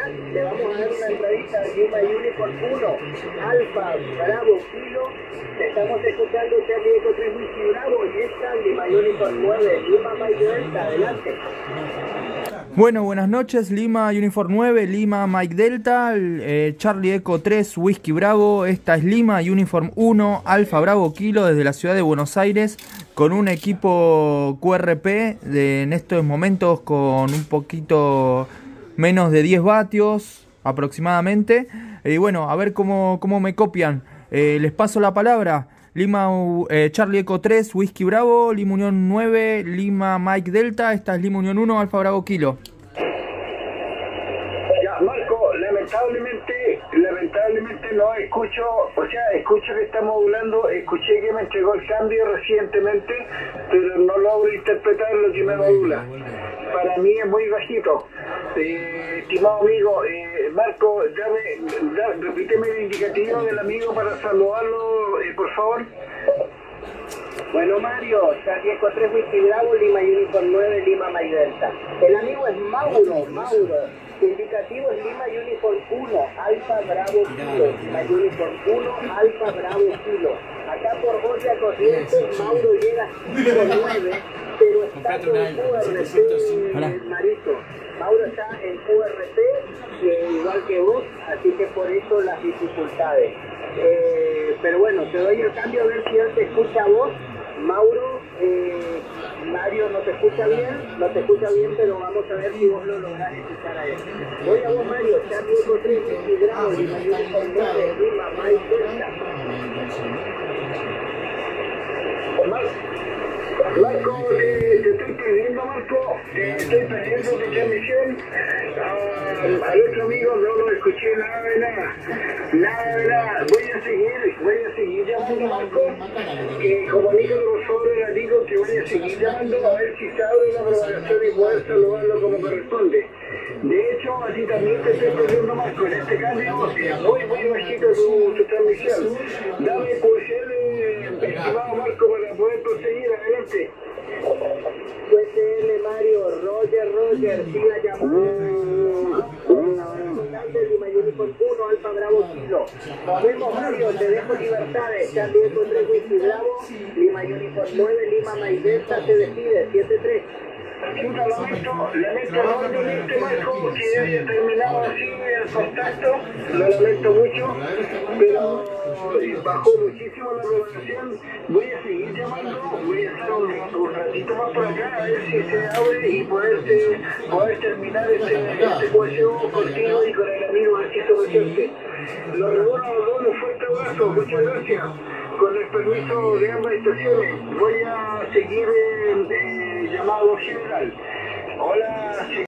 le vamos a dar una entradita a Lima Uniform 1, Alfa Bravo Kilo. Estamos escuchando Charlie Eco 3 Whisky Bravo y esta Lima Uniform 9, Lima Mike Delta, adelante. Bueno, buenas noches, Lima Uniform 9, Lima Mike Delta, Charlie Eco 3 Whisky Bravo. Esta es Lima Uniform 1, Alfa Bravo Kilo desde la ciudad de Buenos Aires, con un equipo QRP en estos momentos con un poquito menos de 10 vatios aproximadamente. Y bueno, a ver cómo me copian. Les paso la palabra. Lima Charlie Eco 3 Whisky Bravo, Lima Unión 9, Lima Mike Delta. Esta es Lima Unión 1, Alfa Bravo Kilo. Ya, Marco, lamentablemente no escucho, o sea, escucho que está modulando, escuché que me entregó el cambio recientemente, pero no logro interpretar lo que me modula. Para mí es muy bajito. Estimado amigo, Marco, repíteme el indicativo del amigo para saludarlo, por favor. Bueno, Mario, Charlie Eco 3 Whisky Bravo, Lima Uniform 9, Lima Mike Delta. El amigo es Mauro. Su indicativo es Lima Uniform 1, Alfa Bravo Kilo. Lima Uniform 1, Alfa Bravo Kilo. Acá por Jorge Corrientes, Mauro llega a 5-9, pero está con QRP, Marito. Mauro está en QRP, igual que vos, así que por eso las dificultades. Pero bueno, te doy el cambio a ver si él te escucha a vos. Mauro, Mario no te escucha bien, pero vamos a ver si vos lo lográs escuchar a él. Voy a vos, Mario, Charlie Eco 3 Whisky Bravo, Lima Uniform 9, Lima Mike Delta. Marco, te estoy perdiendo, Marco, estoy perdiendo tu transmisión. Al otro amigo no lo escuché nada de nada. Voy a seguir llamando, Marco, que comunícalo por favor al amigo que voy a seguir llamando a ver si se abre la programación y poder saludarlo como corresponde. De hecho, a ti también te estoy perdiendo, Marco, en este cambio muy bajito tu transmisión. Dame QSL, estimado Marco, para poder proseguir adelante. QSL, Mario, Roger, siga llamando. Lima Uniform 1, Alfa Bravo Kilo. Nos vemos, Mario, te dejo libertades. Charlie Eco 3 Whisky Bravo, Lima Uniform 9, Lima Mike Delta, se despide, 7-3. Lamento enormemente, Marco, que haya terminado así el contacto, lo lamento mucho, pero bajó muchísimo la programación. Voy a seguir llamando, voy a estar un ratito más por acá a ver si se abre y poder terminar este juego contigo y con el amigo Marquito Vicente. Lo reúno a los dos, un fuerte abrazo, muchas gracias. Con el permiso de ambas estaciones, voy a seguir llamado general. Hola.